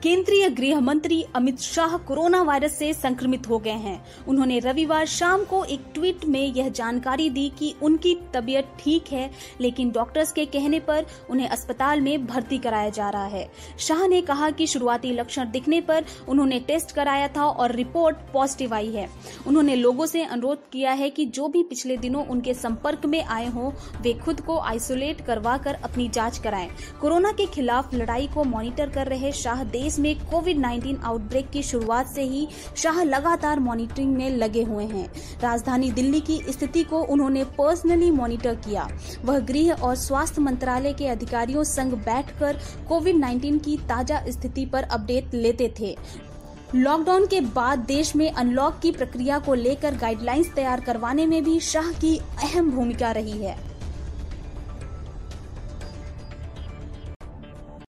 केंद्रीय गृह मंत्री अमित शाह कोरोना वायरस से संक्रमित हो गए हैं। उन्होंने रविवार शाम को एक ट्वीट में यह जानकारी दी कि उनकी तबीयत ठीक है, लेकिन डॉक्टर्स के कहने पर उन्हें अस्पताल में भर्ती कराया जा रहा है। शाह ने कहा कि शुरुआती लक्षण दिखने पर उन्होंने टेस्ट कराया था और रिपोर्ट पॉजिटिव आई है। उन्होंने लोगों से अनुरोध किया है कि जो भी पिछले दिनों उनके संपर्क में आए हों, वे खुद को आइसोलेट करवाकर अपनी जांच कराएं। कोरोना के खिलाफ लड़ाई को मॉनिटर कर रहे शाह देश में कोविड-19 आउटब्रेक की शुरुआत से ही शाह लगातार मॉनिटरिंग में लगे हुए हैं। राजधानी दिल्ली की स्थिति को उन्होंने पर्सनली मॉनिटर किया। वह गृह और स्वास्थ्य मंत्रालय के अधिकारियों संग बैठकर कोविड-19 की ताजा स्थिति पर अपडेट लेते थे। लॉकडाउन के बाद देश में अनलॉक की प्रक्रिया को लेकर गाइडलाइंस तैयार करवाने में भी शाह की अहम भूमिका रही है।